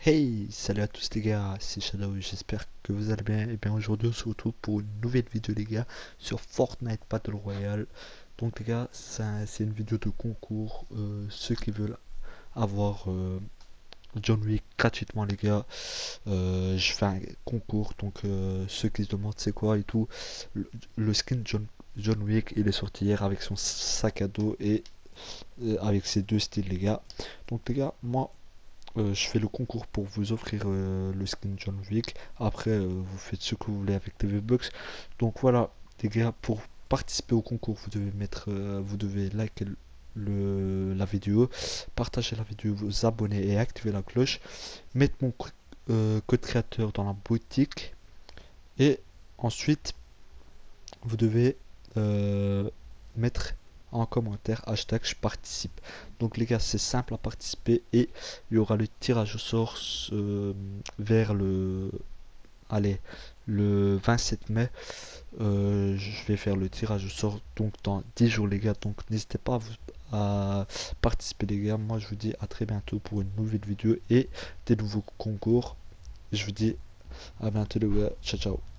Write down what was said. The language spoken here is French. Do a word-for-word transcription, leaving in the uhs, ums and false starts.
Hey, salut à tous les gars, c'est Shadow, j'espère que vous allez bien. Et bien aujourd'hui on se retrouve pour une nouvelle vidéo les gars sur Fortnite Battle Royale. Donc les gars, c'est un- c'est une vidéo de concours. Euh, ceux qui veulent avoir euh, John Wick gratuitement les gars, euh, je fais un concours. Donc euh, ceux qui se demandent c'est quoi et tout, le, le skin John, John Wick il est sorti hier avec son sac à dos et euh, avec ses deux styles les gars. Donc les gars, moi euh, je fais le concours pour vous offrir euh, le skin John Wick. Après, euh, vous faites ce que vous voulez avec T V Bucks. Donc voilà, les gars, pour participer au concours, vous devez mettre, euh, vous devez liker le, la vidéo, partager la vidéo, vous abonner et activer la cloche. Mettre mon euh, code créateur dans la boutique. Et ensuite, vous devez euh, mettre en commentaire hashtag je participe. Donc les gars, c'est simple à participer et il y aura le tirage au sort euh, vers le allez le vingt-sept mai. Euh, je vais faire le tirage au sort donc dans dix jours les gars. Donc n'hésitez pas à, vous, à participer les gars. Moi je vous dis à très bientôt pour une nouvelle vidéo et des nouveaux concours. Je vous dis à bientôt les gars. Ciao ciao.